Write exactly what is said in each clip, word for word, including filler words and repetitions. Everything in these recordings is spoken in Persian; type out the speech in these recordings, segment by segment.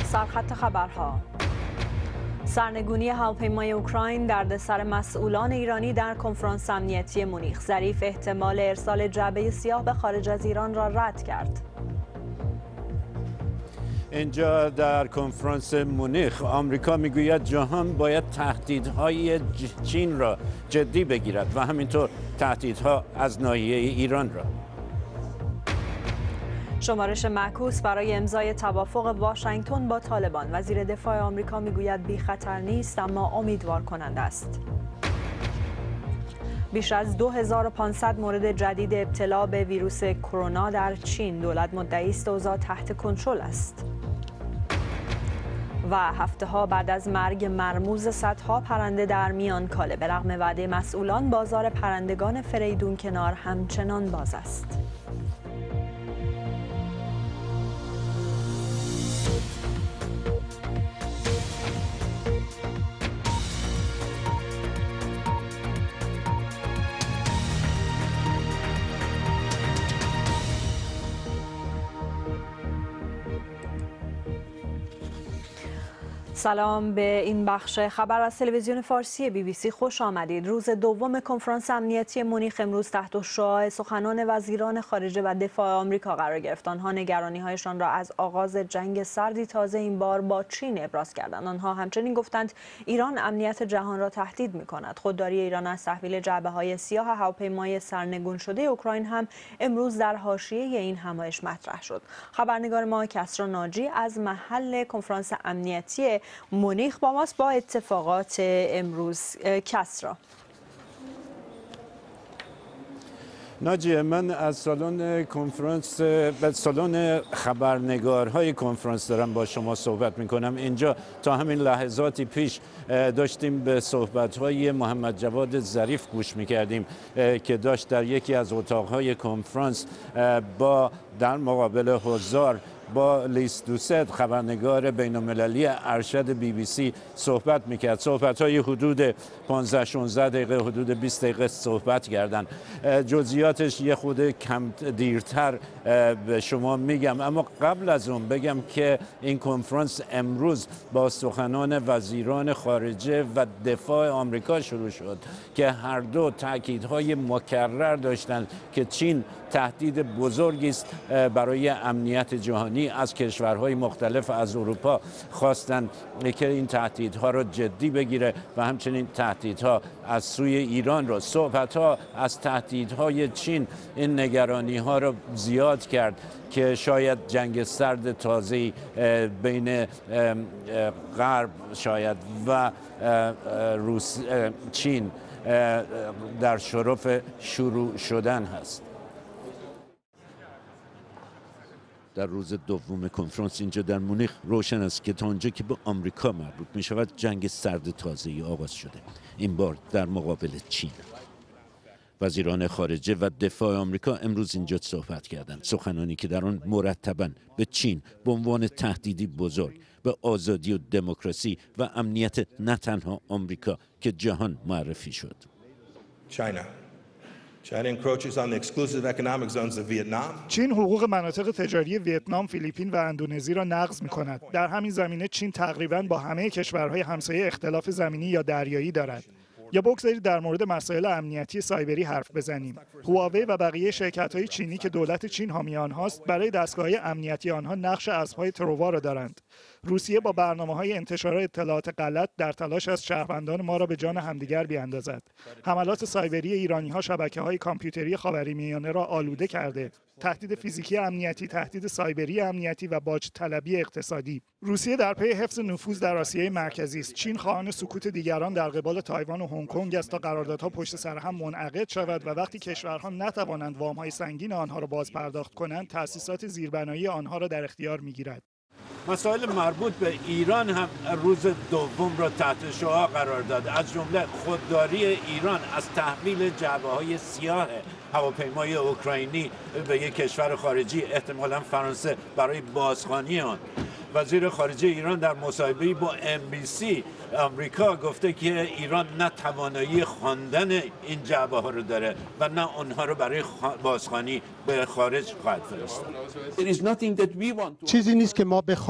سرخط خبرها: سرنگونی هواپیمای اوکراین دردسر مسئولان ایرانی در کنفرانس امنیتی مونیخ. ظریف احتمال ارسال جعبه سیاه به خارج از ایران را رد کرد. اینجا در کنفرانس مونیخ آمریکا میگوید جهان باید تهدیدهای چین را جدی بگیرد و همینطور تهدیدها از ناحیه ایران را. شمارش معکوس برای امضای توافق واشنگتن با طالبان. وزیر دفاع آمریکا میگوید بی خطر نیست اما امیدوار کننده است. بیش از دو هزار و پانصد مورد جدید ابتلا به ویروس کرونا در چین. دولت مدعی است اوضاع تحت کنترل است. و هفته ها بعد از مرگ مرموز صدها پرنده در میانکاله، به رغم وعده مسئولان بازار پرندگان فریدون کنار همچنان باز است. سلام به این بخش خبر از تلویزیون فارسی بی بی سی خوش آمدید. روز دوم کنفرانس امنیتی مونیخ امروز تحت شعاع سخنان وزیران خارجه و دفاع آمریکا قرار گرفت. آنها نگرانی‌هایشان را از آغاز جنگ سردی تازه این بار با چین ابراز کردند. آنها همچنین گفتند ایران امنیت جهان را تهدید می‌کند. خودداری ایران از تحویل جعبه‌های سیاه هواپیمای سرنگون شده اوکراین هم امروز در حاشیه این همایش مطرح شد. خبرنگار ما کسرا ناجی از محل کنفرانس امنیتی مونیخ با ماست با اتفاقات امروز. کسرا. ناجیه، من از سالن کنفرانس به سالن خبرنگارهای کنفرانس دارم با شما صحبت میکنم. اینجا تا همین لحظاتی پیش داشتیم به صحبت‌های محمد جواد ظریف گوش میکردیم که داشت در یکی از اتاقهای کنفرانس با در مقابل حضار با لیس دوست خبرنگار بین‌المللی ارشد بی بی سی صحبت میکرد. صحبت‌های حدود پانزده شانزده دقیقه، حدود بیست دقیقه صحبت کردن. جزئیاتش یه خود کم دیرتر به شما میگم، اما قبل از اون بگم که این کنفرانس امروز با سخنان وزیران خارجه و دفاع آمریکا شروع شد که هر دو تاکیدهای مکرر داشتند که چین تهدید بزرگی است برای امنیت جهانی. از کشورهای مختلف از اروپا خواستند که این تهدیدها را جدی بگیره و همچنین تهدیدها از سوی ایران را. صحبت‌ها از تهدیدهای چین این نگرانی‌ها را زیاد کرد که شاید جنگ سرد تازه‌ای بین غرب شاید و روس چین در شرف شروع شدن هست. در روز دوم کنفرانس اینجا در مونیخ روشن است که تا آنجا که به آمریکا مربوط می شود جنگ سرد تازه‌ای آغاز شده، این بار در مقابل چین. وزیران خارجه و دفاع آمریکا امروز اینجا صحبت کردند، سخنانی که در آن مرتباً به چین به عنوان تهدیدی بزرگ به آزادی و دموکراسی و امنیت نه تنها آمریکا که جهان معرفی شد. China. China encroaches on the exclusive economic zones of Vietnam. چین حقوق مناطق تجاری ویتنام، فیلیپین و اندونزی را نقض می‌کند. در همین زمینه چین تقریباً با همه کشورهای همسایه اختلاف زمینی یا دریایی دارد. یا بگذارید در مورد مسائل امنیتی سایبری حرف بزنیم. هواوی و بقیه شرکت‌های چینی که دولت چین حامی آنهاست برای دستگاه‌های امنیتی آنها نقش اسب‌های تروا را دارند. روسیه با برنامه‌های انتشار اطلاعات غلط در تلاش است شهروندان ما را به جان همدیگر بیاندازد. حملات سایبری ایرانی‌ها شبکه‌های کامپیوتری خاورمیانه را آلوده کرده. تهدید فیزیکی امنیتی، تهدید سایبری امنیتی و باج طلبی اقتصادی. روسیه در پی حفظ نفوذ در آسیای مرکزی است. چین خواهان سکوت دیگران در قبال تایوان و هنگ کنگ است تا قراردادها پشت سر هم منعقد شود و وقتی کشورها نتوانند وام‌های سنگین آنها را باز پرداخت کنند، تأسیسات زیربنایی آنها را در اختیار می‌گیرد. مسائل مربوط به ایران هم روز دوم را تحت شعاع قرار داد، از جمله خودداری ایران از تحویل جعبه‌های سیاه هواپیمای اوکراینی به یک کشور خارجی، احتمالاً فرانسه، برای بازخوانی آن. وزیر خارجه ایران در مصاحبه‌ای با ام بی سی آمریکا گفته که ایران نه توانایی خواندن این جعبه ها رو داره و نه آنها رو برای بازخوانی به خارج خواهد فرستاد. چیزی نیست که ما بخوایم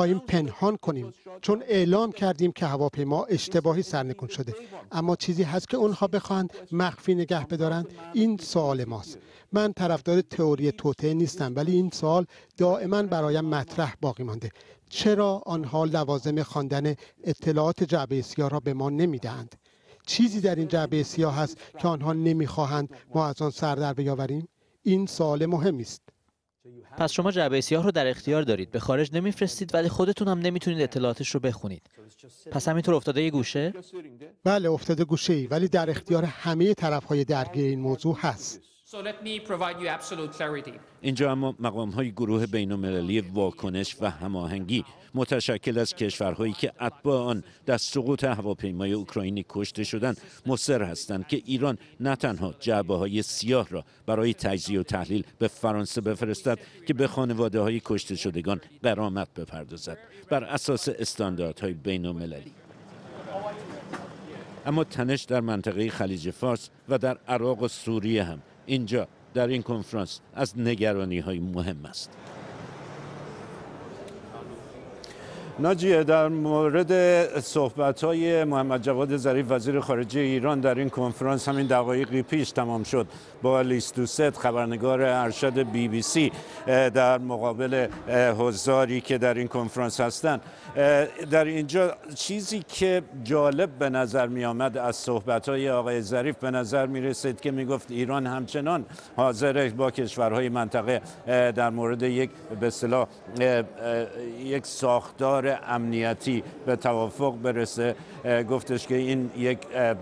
می‌خواهیم پنهان کنیم، چون اعلام کردیم که هواپیما اشتباهی سرنگون شده. اما چیزی هست که اونها بخواهند مخفی نگه بدارند؟ این سوال ماست. من طرفدار تئوری توطئه نیستم، ولی این سوال دائما برایم مطرح باقی مانده. چرا آنها لوازم خواندن اطلاعات جعبه سیاه را به ما نمیدهند؟ چیزی در این جعبه سیاه هست که آنها نمیخواهند ما از آن سر در بیاوریم؟ این سوال مهمی است. پس شما جعبه سیاه رو در اختیار دارید، به خارج نمیفرستید، ولی خودتون هم نمیتونید اطلاعاتش رو بخونید. پس همینطور افتاده یه گوشه؟ بله، افتاده گوشه‌ای، ولی در اختیار همه طرف‌های درگیر این موضوع هست. اینجا اما مقام‌های گروه بین‌المللی واکنش و هماهنگی متشکل از کشورهایی که اتباع آن در سقوط هواپیمای اوکراینی کشته شدند مصر هستند که ایران نه تنها جعبه‌های سیاه را برای تجزیه و تحلیل به فرانسه بفرستد که به خانواده‌های کشته شدگان غرامت بپردازد بر اساس استانداردهای بین‌المللی. اما تنش در منطقه خلیج فارس و در عراق و سوریه هم اینجا در این کنفرانس از نگرانی‌های مهم است. ناجیه، در مورد صحبت‌های محمد جواد ظریف وزیر خارجه ایران در این کنفرانس همین دقایقی پیش تمام شد با لیس دوست خبرنگار ارشد بی بی سی در مقابل حضاری که در این کنفرانس هستند. در اینجا چیزی که جالب به نظر می آمد از صحبت‌های آقای ظریف به نظر می رسید که می گفت ایران همچنان حاضر با کشورهای منطقه در مورد یک به اصطلاح یک ساختار امنیتی به توافق برسه. گفتش که این یک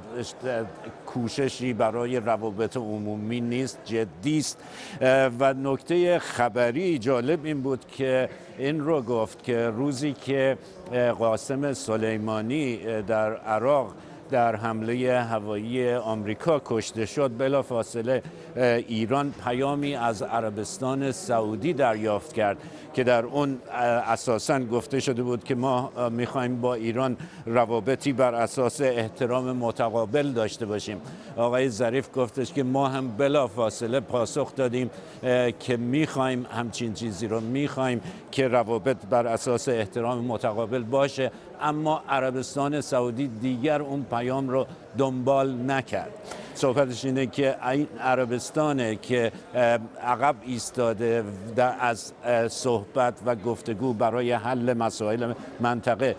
کوششی برای روابط عمومی نیست، جدی است. و نکته خبری جالب این بود که این رو گفت که روزی که قاسم سلیمانی در عراق در حمله هوایی آمریکا کشته شد، بلافاصله ایران پیامی از عربستان سعودی دریافت کرد که در اون اساساً گفته شده بود که ما میخوایم با ایران روابطی بر اساس احترام متقابل داشته باشیم. آقای ظریف گفتش که ما هم بلافاصله پاسخ دادیم که میخوایم همچین چیزی رو، میخوایم که روابط بر اساس احترام متقابل باشه، اما عربستان سعودی دیگر اون پیام رو دنبال نکرد. صحبتش اینه که این عربستانه که عقب ایستاده از صحبت و گفتگو برای حل مسائل منطقه.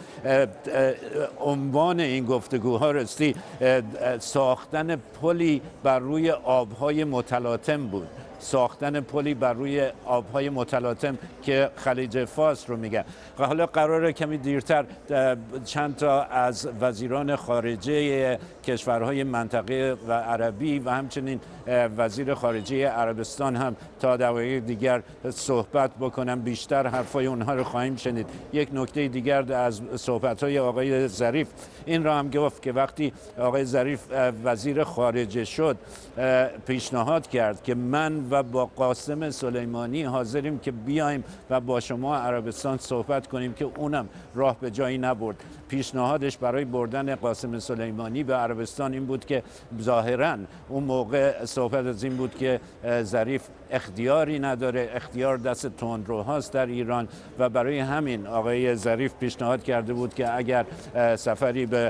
عنوان این گفتگوها راستی ساختن پلی بر روی آبهای متلاطم بود، ساختن پلی بر روی آبهای متلاطم که خلیج فارس رو میگه. حالا قراره کمی دیرتر چند تا از وزیران خارجه کشورهای منطقه و عربی و همچنین وزیر خارجه عربستان هم تا دقایق دیگر صحبت بکنم، بیشتر حرفای اونها رو خواهیم شنید. یک نکته دیگر از صحبت‌های آقای ظریف این را هم گفت که وقتی آقای ظریف وزیر خارجه شد پیشنهاد کرد که من و با قاسم سلیمانی حاضریم که بیایم و با شما عربستان صحبت کنیم، که اونم راه به جایی نبرد. پیشنهادش برای بردن قاسم سلیمانی به عربستان این بود که ظاهراً اون موقع صحبت از این بود که ظریف اختیاری نداره، اختیار دست تندروهاست در ایران و برای همین آقای ظریف پیشنهاد کرده بود که اگر سفری به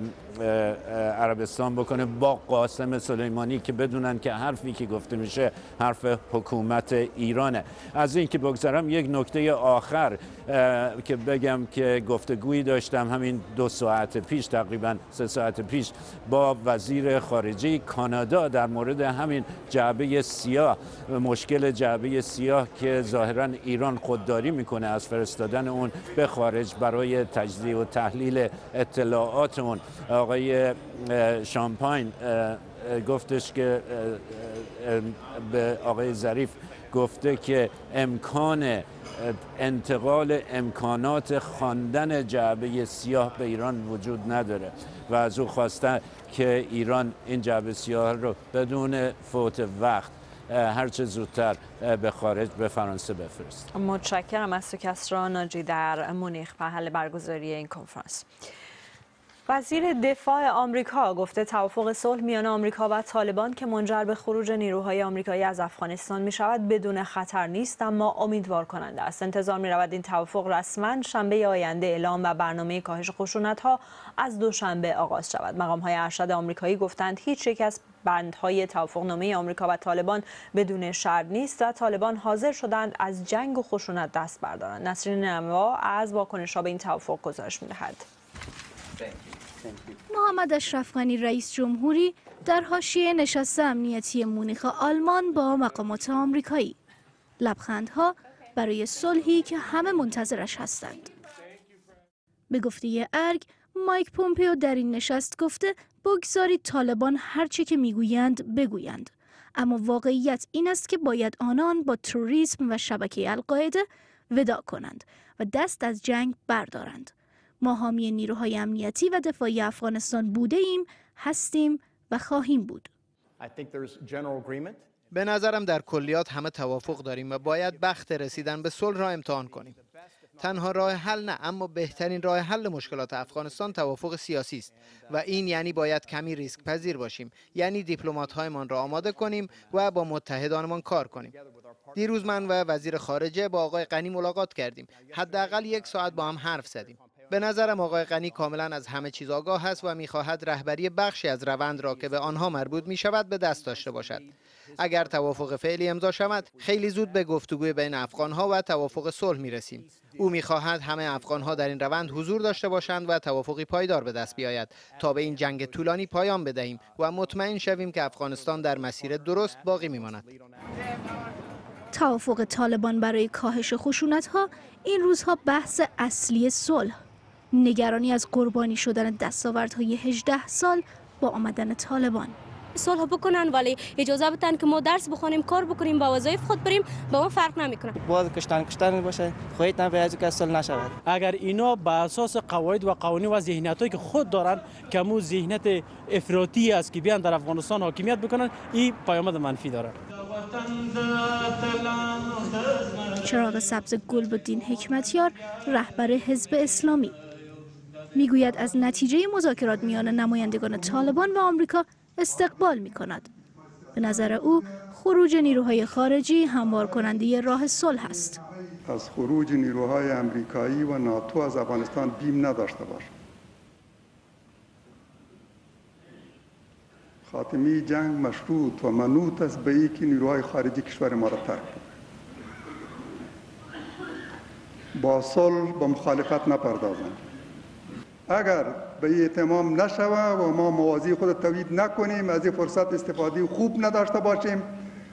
عربستان بکنه با قاسم سلیمانی که بدونن که حرفی که گفته میشه حرف حکومت ایرانه. از این که بگذارم یک نکته آخر که بگم که گفتگویی داشتم همین دو ساعت پیش، تقریبا سه ساعت پیش، با وزیر خارجه کانادا در مورد همین جعبه سیاه، مشکل جعبه سیاه که ظاهرا ایران خودداری میکنه از فرستادن اون به خارج برای تجزیه و تحلیل اطلاعات اون. آقای شامپاین گفتش که به آقای ظریف گفته که امکان انتقال امکانات خواندن جعبه سیاه به ایران وجود نداره و از او خواسته که ایران این جعبه سیاه رو بدون فوت وقت هرچه زودتر به خارج، به فرانسه بفرست. متشکرم از تو کسری ناجی در مونیخ محل برگزاری این کنفرانس. وزیر دفاع آمریکا گفته توافق صلح میان آمریکا و طالبان که منجر به خروج نیروهای آمریکایی از افغانستان می شود بدون خطر نیست، اما امیدوار کننده است. انتظار می رود این توافق رسما شنبه آینده اعلام و برنامه کاهش خشونت‌ها از دوشنبه آغاز شود. مقام‌های ارشد آمریکایی گفتند هیچ یک از بندهای توافقنامه آمریکا و طالبان بدون شرط نیست و طالبان حاضر شدند از جنگ و خشونت دست بردارند. نسرین نوا از واکنش‌ها به این توافق گزارش می‌دهد. محمد اشرف غنی رئیس جمهوری در حاشیه نشست امنیتی مونیخ آلمان با مقامات آمریکایی. لبخندها برای صلحی که همه منتظرش هستند. به گفته ارگ، مایک پومپئو در این نشست گفته بگذارید طالبان هر چه که میگویند بگویند، اما واقعیت این است که باید آنان با تروریسم و شبکه القاعده وداع کنند و دست از جنگ بردارند. ما حامی نیروهای امنیتی و دفاعی افغانستان بوده ایم، هستیم و خواهیم بود. به نظرم در کلیات همه توافق داریم و باید بخت رسیدن به صلح را امتحان کنیم. تنها راه حل نه، اما بهترین راه حل مشکلات افغانستان توافق سیاسی است و این یعنی باید کمی ریسک پذیر باشیم، یعنی دیپلمات‌هایمان را آماده کنیم و با متحدانمان کار کنیم. دیروز من و وزیر خارجه با آقای غنی ملاقات کردیم. حداقل یک ساعت با هم حرف زدیم. به نظرم آقای غنی کاملا از همه چیز آگاه است و می‌خواهد رهبری بخشی از روند را که به آنها مربوط می‌شود به دست داشته باشد. اگر توافق فعلی امضا شود، خیلی زود به گفتگوی بین افغان‌ها و توافق صلح می‌رسیم. او می‌خواهد همه افغان‌ها در این روند حضور داشته باشند و توافقی پایدار به دست بیاید تا به این جنگ طولانی پایان بدهیم و مطمئن شویم که افغانستان در مسیر درست باقی می‌ماند. توافق طالبان برای کاهش خشونت‌ها این روزها بحث اصلی صلح. نگرانی از قربانی شدن دستاوردهای هجده سال با آمدن طالبان. صلح بکنن ولی اجازه بدن که ما درس بخونیم، کار بکنیم، با وظایف خود بریم، با اون فرق نمیکنه. باز کشتن کشتن باشه، خواهید نه به که صلح نشود. اگر اینا بر اساس قواعد و قوانین و ذهنیتایی که خود دارن که مو ذهنیت افراطی است که بیان در افغانستان حاکمیت بکنن، این پیامد منفی داره. چراغ سبز گلبدین حکمتیار رهبر حزب اسلامی میگوید از نتیجه مذاکرات میان نمایندگان طالبان و آمریکا استقبال می کند. به نظر او خروج نیروهای خارجی هموار کننده راه صلح است. از خروج نیروهای آمریکایی و ناتو از افغانستان بیم نداشته باش. خاتمه جنگ مشروط و منوط است به اینکه نیروهای خارجی کشور ما را ترک کنند. با صلح با مخالفت نپردازند. اگر به این اتمام نشود و ما موازی خود تولید نکنیم، از این فرصت استفاده خوب نداشته باشیم،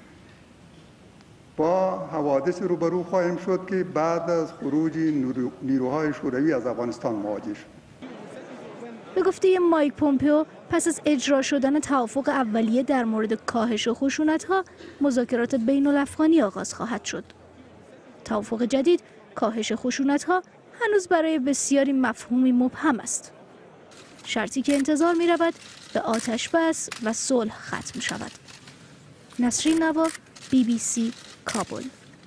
با حوادث روبرو خواهیم شد که بعد از خروج نیروهای شوروی از افغانستان مواجه شد. به گفته مایک پومپئو، پس از اجرا شدن توافق اولیه در مورد کاهش خشونت‌ها، مذاکرات بین الافغانی آغاز خواهد شد. توافق جدید کاهش خشونت‌ها هنوز برای بسیاری مفهومی مبهم است. شرطی که انتظار می رود به آتش بس و صلح ختم شود. نسرین نوا، بی بی سی، کابل.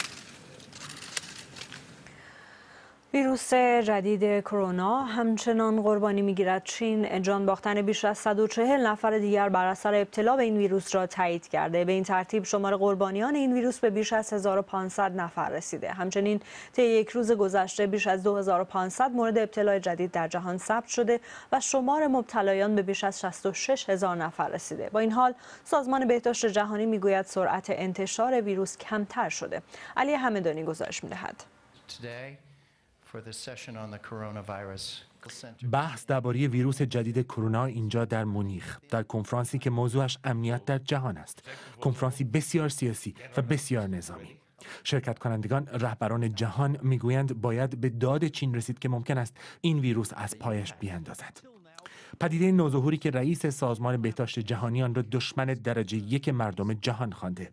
ویروس جدید کرونا همچنان قربانی میگیرد. چین جان باختن بیش از صد و چهل نفر دیگر بر اثر ابتلا به این ویروس را تایید کرده. به این ترتیب شمار قربانیان این ویروس به بیش از هزار و پانصد نفر رسیده. همچنین طی یک روز گذشته بیش از دو هزار و پانصد مورد ابتلا جدید در جهان ثبت شده و شمار مبتلایان به بیش از شصت و شش هزار نفر رسیده. با این حال سازمان بهداشت جهانی میگوید سرعت انتشار ویروس کمتر شده. علی همدانی گزارش میدهد. بحث درباره ویروس جدید کرونا اینجا در مونیخ، در کنفرانسی که موضوعش امنیت در جهان است. کنفرانسی بسیار سیاسی و بسیار نظامی. شرکت کنندگان رهبران جهان میگویند باید به داد چین رسید که ممکن است این ویروس از پایش بیاندازد. پدیده نوظهوری که رئیس سازمان بهداشت جهانی آن را دشمن درجه یک مردم جهان خوانده.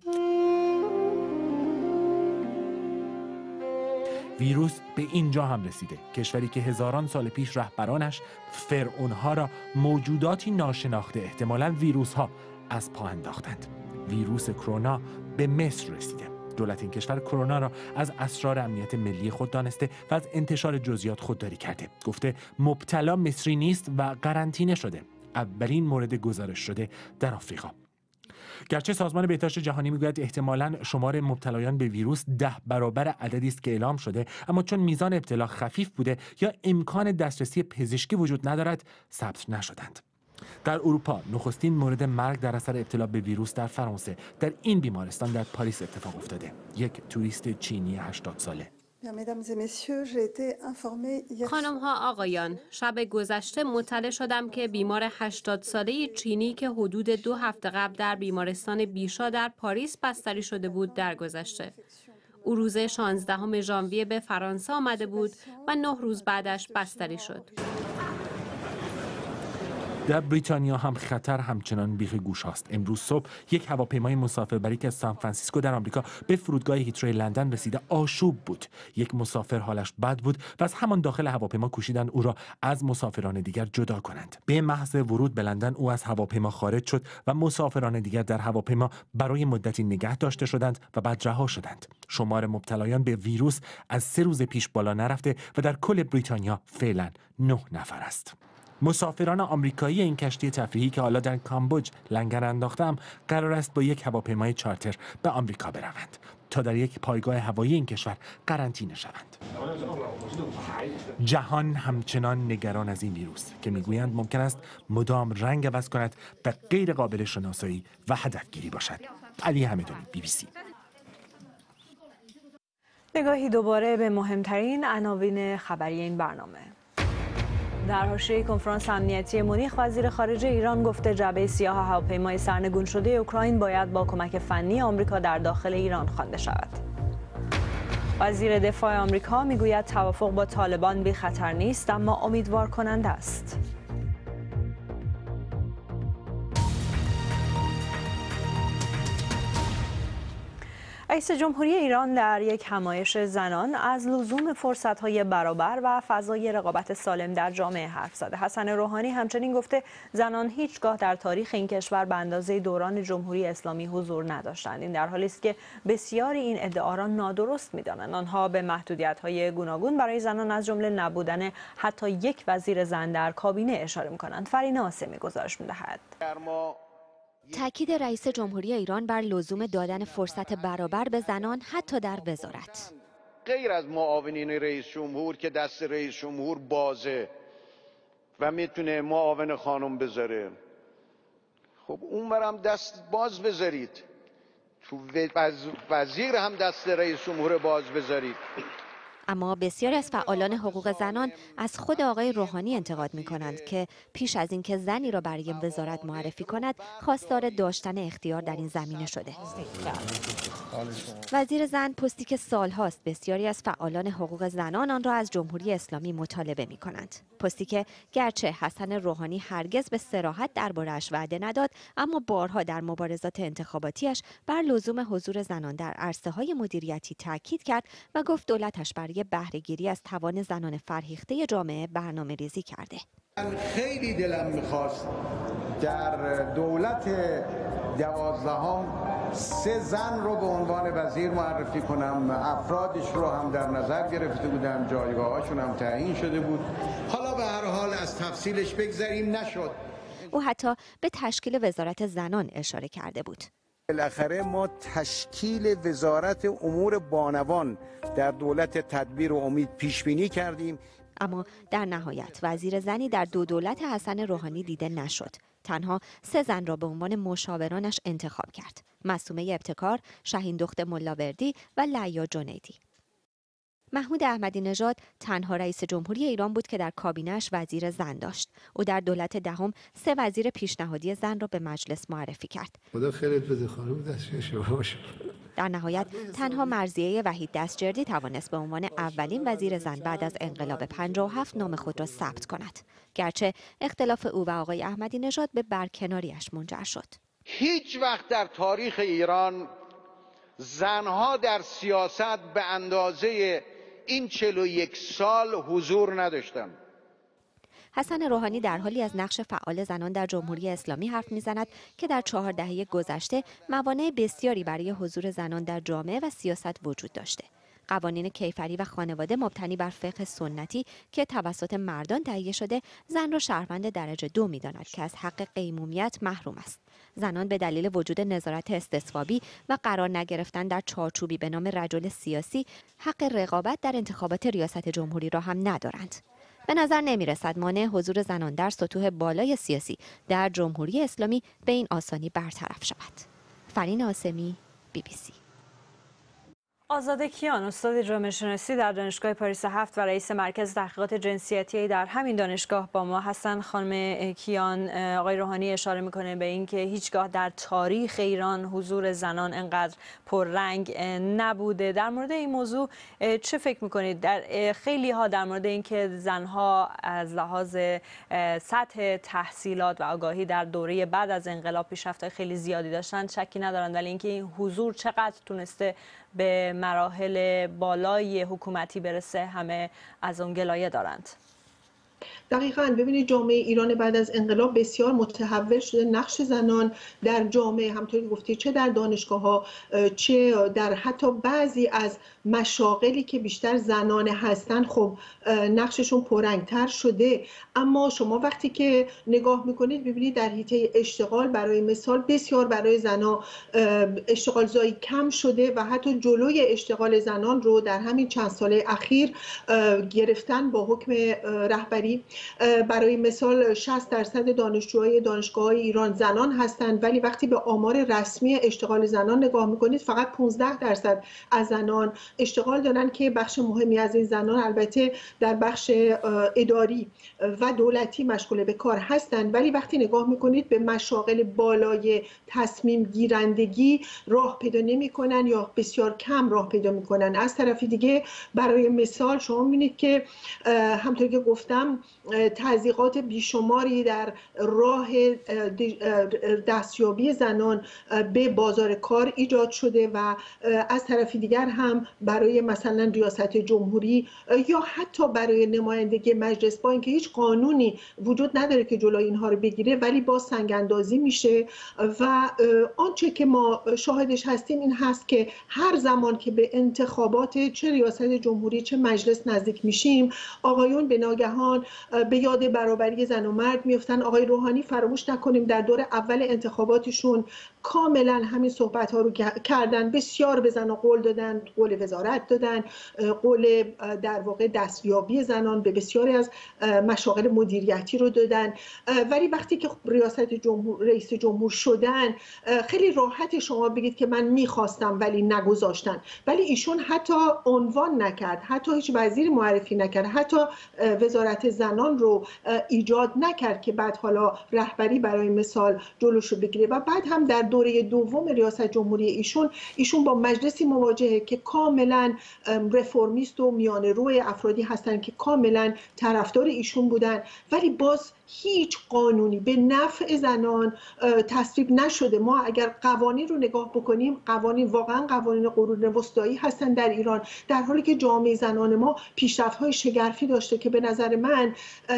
ویروس به اینجا هم رسیده. کشوری که هزاران سال پیش رهبرانش فرعونها را موجوداتی ناشناخته، احتمالاً ویروس‌ها، از پا انداختند. ویروس کرونا به مصر رسیده. دولت این کشور کرونا را از اسرار امنیت ملی خود دانسته و از انتشار جزئیات خودداری کرده. گفته مبتلا مصری نیست و قرنطینه شده. اولین مورد گزارش شده در آفریقا. گرچه سازمان بهداشت جهانی میگوید احتمالاً شمار مبتلایان به ویروس ده برابر عددی است که اعلام شده، اما چون میزان ابتلا خفیف بوده یا امکان دسترسی پزشکی وجود ندارد ثبت نشدند. در اروپا نخستین مورد مرگ در اثر ابتلا به ویروس در فرانسه در این بیمارستان در پاریس اتفاق افتاده. یک توریست چینی هشتاد ساله. خانم ها آقایان، شب گذشته مطلع شدم که بیمار هشتاد ساله چینی که حدود دو هفته قبل در بیمارستان بیشا در پاریس بستری شده بود درگذشته. او روز شانزدهم ژانویه به فرانسه آمده بود و نه روز بعدش بستری شد. در بریتانیا هم خطر همچنان بیخ گوش است. امروز صبح یک هواپیمای مسافربری که از سان فرانسیسکو در آمریکا به فرودگاه هیتروی لندن رسیده آشوب بود. یک مسافر حالش بد بود و از همان داخل هواپیما کوشیدند او را از مسافران دیگر جدا کنند. به محض ورود به لندن او از هواپیما خارج شد و مسافران دیگر در هواپیما برای مدتی نگه داشته شدند و بعد رها شدند. شمار مبتلایان به ویروس از سه روز پیش بالا نرفته و در کل بریتانیا فعلا نه نفر است. مسافران آمریکایی این کشتی تفریحی که حالا در کامبوج لنگر انداختم قرار است با یک هواپیمای چارتر به آمریکا بروند تا در یک پایگاه هوایی این کشور قرنطینه شوند. جهان همچنان نگران از این ویروس که میگویند ممکن است مدام رنگ عوض کند و غیر قابل شناسایی و هدفگیری باشد. علی همدانی، بی بی سی. نگاهی دوباره به مهمترین عناوین خبری این برنامه. در حاشیه کنفرانس امنیتی مونیخ وزیر خارجه ایران گفته جبهه سیاه هواپیمای سرنگون شده اوکراین باید با کمک فنی آمریکا در داخل ایران خوانده شود. وزیر دفاع آمریکا میگوید توافق با طالبان بی خطر نیست اما امیدوار کننده است. رئیس جمهوری ایران در یک همایش زنان از لزوم فرصت‌های برابر و فضای رقابت سالم در جامعه حرف زد. حسن روحانی همچنین گفته زنان هیچگاه در تاریخ این کشور به اندازه دوران جمهوری اسلامی حضور نداشتند. این در حالی است که بسیاری این ادعا را نادرست می‌دانند. آنها به محدودیت‌های گوناگون برای زنان از جمله نبودن حتی یک وزیر زن در کابینه اشاره می‌کنند. فرین آسمی گزارش می‌دهد. تاکید رئیس جمهوری ایران بر لزوم دادن فرصت برابر به زنان حتی در وزارت. غیر از معاونین رئیس جمهور که دست رئیس جمهور بازه و میتونه معاون خانم بذاره، خب اونورم دست باز بذارید، تو وزیر هم دست رئیس جمهور باز بذارید. اما بسیاری از فعالان حقوق زنان از خود آقای روحانی انتقاد می کنند که پیش از اینکه زنی را برای وزارت معرفی کند خواستار داشتن اختیار در این زمینه شده. وزیر زن پستی که سالهاست بسیاری از فعالان حقوق زنان آن را از جمهوری اسلامی مطالبه می کنند. پستی که گرچه حسن روحانی هرگز به صراحت درباره‌اش وعده نداد اما بارها در مبارزات انتخاباتیش بر لزوم حضور زنان در عرصه‌های مدیریتی تاکید کرد و گفت دولتش برای بهره‌گیری از توان زنان فرهیخته جامعه برنامه‌ریزی کرده. من خیلی دلم می‌خواست در دولت دوازدهم سه زن رو به عنوان وزیر معرفی کنم، افرادش رو هم در نظر گرفته بودم، جایگاهاشون هم تعیین شده بود. حالا به هر حال از تفصیلش بگذریم، نشد. او حتی به تشکیل وزارت زنان اشاره کرده بود. بالاخره ما تشکیل وزارت امور بانوان در دولت تدبیر و امید پیش بینی کردیم، اما در نهایت وزیر زنی در دو دولت حسن روحانی دیده نشد. تنها سه زن را به عنوان مشاورانش انتخاب کرد: معصومه ابتکار، شهین دخت ملاوردی و لعیا جنیدی. محمود احمدی نژاد تنها رئیس جمهوری ایران بود که در کابینه‌اش وزیر زن داشت. او در دولت دهم سه وزیر پیشنهادی زن را به مجلس معرفی کرد. خدا خیرت بده خانم، دستش شما. در نهایت تنها مرضیه وحید دستجردی توانست به عنوان اولین وزیر زن بعد از انقلاب پنجاه و هفت نام خود را ثبت کند. گرچه اختلاف او و آقای احمدی نژاد به برکناریش منجر شد. هیچ وقت در تاریخ ایران زنها در سیاست به اندازه این چهل و یک سال حضور نداشتند. حسن روحانی در حالی از نقش فعال زنان در جمهوری اسلامی حرف می‌زند که در چهار دهه گذشته موانع بسیاری برای حضور زنان در جامعه و سیاست وجود داشته. قوانین کیفری و خانواده مبتنی بر فقه سنتی که توسط مردان تهیه شده زن را شهروند درجه دو می‌داند که از حق قیمومیت محروم است. زنان به دلیل وجود نظارت استصوابی و قرار نگرفتن در چارچوبی به نام رجل سیاسی حق رقابت در انتخابات ریاست جمهوری را هم ندارند. به نظر نمی رسد مانع حضور زنان در سطوح بالای سیاسی در جمهوری اسلامی به این آسانی برطرف شود. فرین آسمی، بی بی سی. آزاده کیان، استاد جامعه شناسی در دانشگاه پاریس هفت و رئیس مرکز تحقیقات جنسیتی در همین دانشگاه با ما هستند. خانم کیان، آقای روحانی اشاره میکنه به اینکه هیچگاه در تاریخ ایران حضور زنان انقدر پررنگ نبوده. در مورد این موضوع چه فکر میکنید؟ در خیلی ها در مورد اینکه زنها از لحاظ سطح تحصیلات و آگاهی در دوره بعد از انقلاب پیشرفت خیلی زیادی داشتن شکی ندارند، ولی اینکه این حضور چقدر تونسته به مراحل بالای حکومتی برسه همه از اون گلایه دارند. دقیقاً. ببینید جامعه ایران بعد از انقلاب بسیار متحول شده. نقش زنان در جامعه همونطوری گفتید چه در دانشگاه‌ها چه در حتی بعضی از مشاغلی که بیشتر زنانه هستن خب نقششون پررنگ‌تر شده. اما شما وقتی که نگاه میکنید ببینید در حیطه اشتغال برای مثال بسیار برای زنان اشتغال زایی کم شده و حتی جلوی اشتغال زنان رو در همین چند ساله اخیر گرفتن با حکم رهبری. برای مثال شصت درصد دانشجوهای دانشگاه‌های ایران زنان هستند، ولی وقتی به آمار رسمی اشتغال زنان نگاه میکنید فقط پانزده درصد از زنان اشتغال دارن که بخش مهمی از این زنان البته در بخش اداری و دولتی مشغول به کار هستند. ولی وقتی نگاه میکنید به مشاغل بالای تصمیم گیرندگی راه پیدا نمیکنن یا بسیار کم راه پیدا میکنن. از طرف دیگه برای مثال شما میبینید که همونطور که گفتم تضییقات بیشماری در راه دستیابی زنان به بازار کار ایجاد شده و از طرف دیگر هم برای مثلا ریاست جمهوری یا حتی برای نمایندگی مجلس با اینکه هیچ قانونی وجود نداره که جلوی اینها رو بگیره ولی با سنگ اندازی میشه. و آنچه که ما شاهدش هستیم این هست که هر زمان که به انتخابات چه ریاست جمهوری چه مجلس نزدیک میشیم آقایون به ناگهان به یاد برابری زن و مرد میفتن. آقای روحانی فراموش نکنیم در دور اول انتخاباتشون کاملا همین صحبت ها رو کردن، بسیار به زنان قول دادن، قول وزارت دادن، قول در واقع دستیابی زنان به بسیاری از مشاغل مدیریتی رو دادن. ولی وقتی که ریاست جمهور رئیس جمهور شدن خیلی راحت شما بگید که من میخواستم ولی نگذاشتن، ولی ایشون حتی عنوان نکرد، حتی هیچ وزیری معرفی نکرد، حتی وزارت زنان رو ایجاد نکرد که بعد حالا رهبری برای مثال جلوشو بگیره. و بعد هم در دوره دوم ریاست جمهوری ایشون ایشون با مجلسی مواجهه که کاملا رفرمیست و میانه روی افرادی هستن که کاملا طرفدار ایشون بودن، ولی باز هیچ قانونی به نفع زنان تصویب نشده. ما اگر قوانین رو نگاه بکنیم قوانین واقعا قوانین قرون وسطایی هستن در ایران، در حالی که جامعه زنان ما پیشرفت‌های شگرفی داشته که به نظر من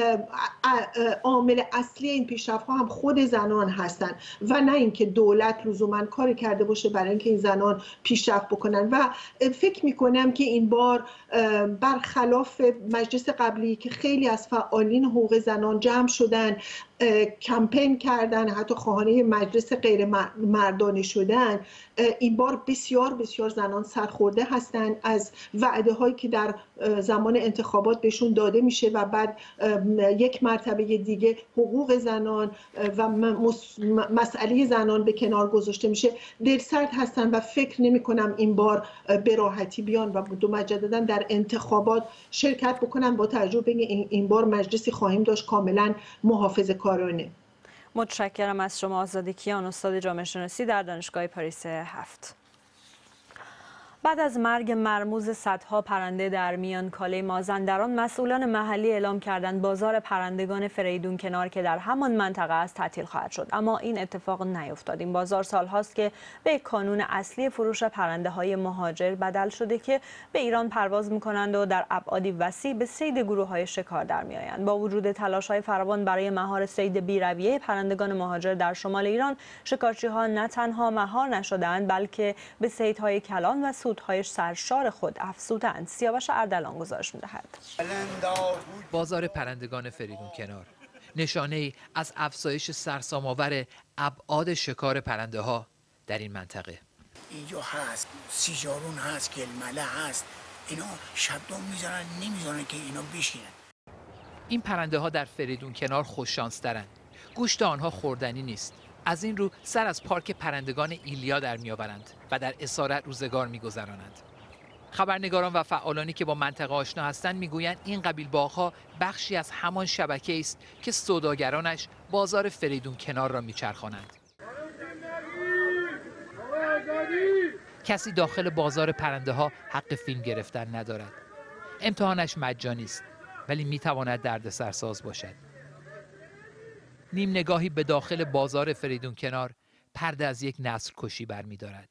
عامل اصلی این پیشرفت‌ها هم خود زنان هستن و نه اینکه دولت لزوما کاری کرده باشه برای اینکه این زنان پیشرفت بکنن. و فکر می‌کنم که این بار برخلاف مجلس قبلی که خیلی از فعالین حقوق زنان جمع شدن کمپین کردن، حتی خواهان مجلس غیر مردانه شدن، این بار بسیار بسیار زنان سرخورده هستند از وعده هایی که در زمان انتخابات بهشون داده میشه و بعد یک مرتبه دیگه حقوق زنان و مسئله زنان به کنار گذاشته میشه. دلسرد هستن و فکر نمی کنم این بار به راحتی بیان و دو مجددا در انتخابات شرکت بکنن، با تجربه این بار مجلسی خواهیم داشت کاملا محافظه‌کارانه. متشکرم از شما آزاده کیان، استاد جامعه شناسی در دانشگاه پاریس هفت. بعد از مرگ مرموز صدها پرنده در میانکاله مازندران، مسئولان محلی اعلام کردند بازار پرندگان فریدون کنار که در همان منطقه است تعطیل خواهد شد. اما این اتفاق نیفتاد. این بازار سالهاست که به کانون اصلی فروش پرنده های مهاجر بدل شده که به ایران پرواز می‌کنند و در ابعادی وسیع به صید گروه های شکار در می‌آیند. با وجود تلاش‌های فراوان برای مهار صید بی‌رویه پرندگان مهاجر در شمال ایران، شکارچی‌ها نه تنها مهار نشده‌اند بلکه به صیدهای کلان و سودهای سرشار خود افزودند. سیاوش اردلان گزارش می‌دهد. بازار پرندگان فریدون کنار نشانه ای از افزایش سرسام‌آور ابعاد شکار پرنده ها در این منطقه. اینجا هست، سیجارون هست، گلمله هست، اینا شبدان میزنن نمیزنن که اینا بشینن. این پرنده ها در فریدون کنار خوششانس ترند. گوشت آنها خوردنی نیست. از این رو سر از پارک پرندگان ایلیا در میآورند و در اسارت روزگار میگذرانند. خبرنگاران و فعالانی که با منطقه آشنا هستند میگویند این قبیل باغ‌ها بخشی از همان شبکه است که سوداگرانش بازار فریدون کنار را میچرخانند. کسی داخل بازار پرنده ها حق فیلم گرفتن ندارد. امتحانش مجانی است ولی میتواند دردسرساز باشد. نیم نگاهی به داخل بازار فریدون کنار پرده از یک نسل کشی برمی‌دارد.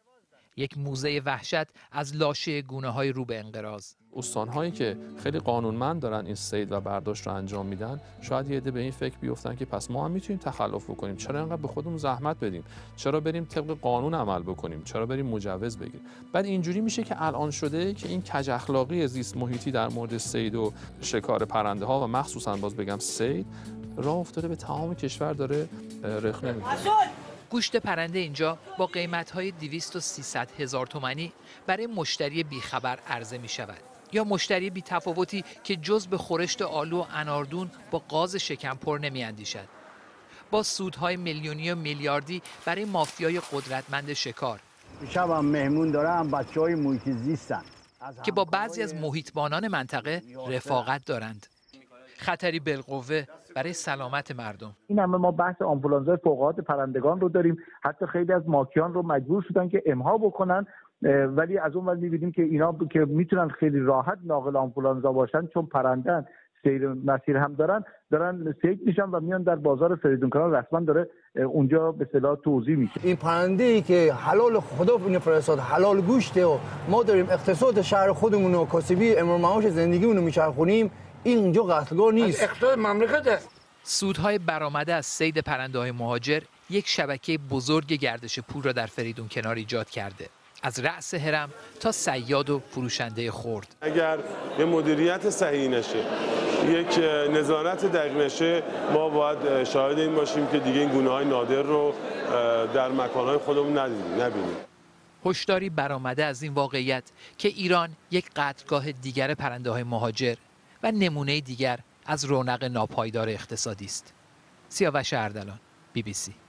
یک موزه وحشت از لاشه گونه‌های رو به انقراض. استان‌هایی که خیلی قانونمند دارن این صید و برداشت رو انجام میدن، شاید یه عده به این فکر بیفتن که پس ما هم میتونیم تخلف بکنیم، چرا اینقدر به خودمون زحمت بدیم، چرا بریم طبق قانون عمل بکنیم، چرا بریم مجوز بگیریم. بعد اینجوری میشه که الان شده که این کج اخلاقی زیست محیطی در مورد صید و شکار پرنده ها و مخصوصا باز بگم صید راه افتاده به تمام کشور داره رخنه میکنه. گوشت پرنده اینجا با قیمت‌های دویست و سیصد هزار تومانی برای مشتری بیخبر عرضه می شود یا مشتری بی تفاوتی که جز به خورشت آلو و اناردون با غاز شکمپر نمی اندیشد. با سودهای میلیونی و میلیاردی برای مافیای قدرتمند شکار. شبم مهمون دارم بچه‌های محیط زیستن که با بعضی از محیطبانان منطقه رفاقت دارند. خطری بالقوه برای سلامت مردم. این همه ما بحث آنفولانزای فوق‌العاده پرندگان رو داریم، حتی خیلی از ماکیان رو مجبور شدن که امها بکنن، ولی از اون ور می‌بینیم که اینا که میتونن خیلی راحت ناقل آنفولانزا باشن چون پرندن سیر مسیر هم دارن دارن صید میشن و میان در بازار فریدون کنار رسما داره اونجا به اصطلاح توزیع میشه. این پرنده‌ای که حلال خدا اینو فرستاد، حلال گوشته و ما داریم اقتصاد شهر خودمون و کاسبی امر معاش زندگیمون رو میچرخونیم، این اینجا قتلگاه نیست. اقتصاد مملکته. سودهای برآمده از صید پرنده‌های مهاجر یک شبکه بزرگ گردش پول را در فریدون کنار ایجاد کرده. از رأس هرم تا صیاد و فروشنده خرد. اگر یه مدیریت صحیح نشه، یک نظارت دقیق نشه، ما باید شاهد این باشیم که دیگه این گونه‌های نادر رو در مکان‌های خودمون نبینیم. هشداری برآمده از این واقعیت که ایران یک قتلگاه دیگر پرنده‌های مهاجر و نمونه دیگر از رونق ناپایدار اقتصادی است. سیاوش اردلان، بی بی سی.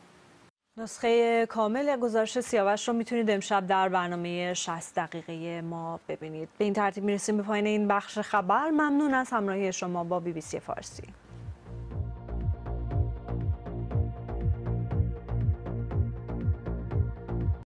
نسخه کامل گزارش سیاوش رو میتونید امشب در برنامه شصت دقیقه ما ببینید. به این ترتیب میرسیم به پایان این بخش خبر. ممنون از همراهی شما با بی بی سی فارسی.